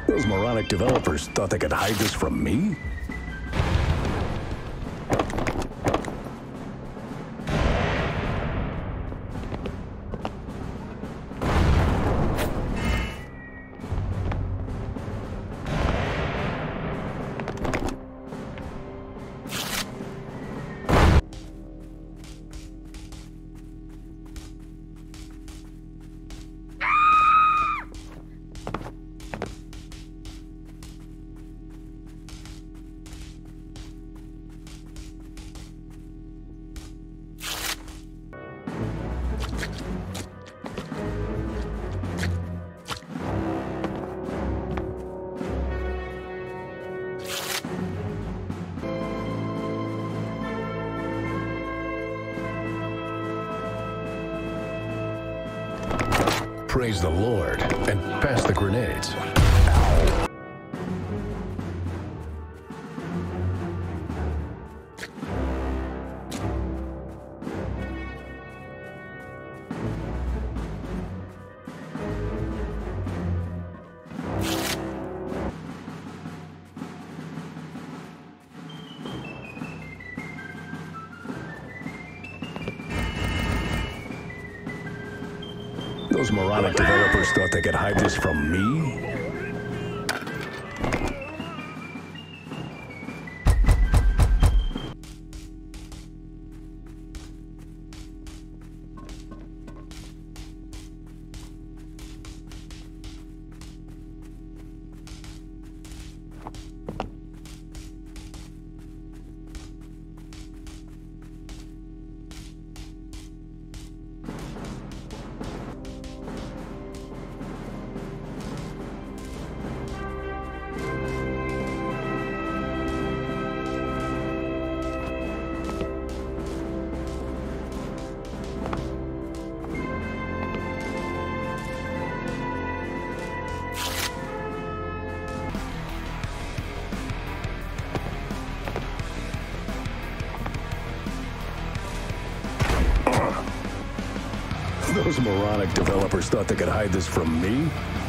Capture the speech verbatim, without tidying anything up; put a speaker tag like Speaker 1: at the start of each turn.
Speaker 1: Those moronic developers thought they could hide this from me? Praise the Lord, and pass the grenades. Ow. Those moronic developers thought they could hide this from me? Those moronic developers thought they could hide this from me?